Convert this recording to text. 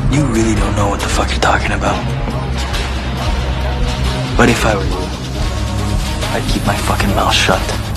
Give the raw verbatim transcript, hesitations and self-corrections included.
You really don't know what the fuck you're talking about. But if I were you, I'd keep my fucking mouth shut.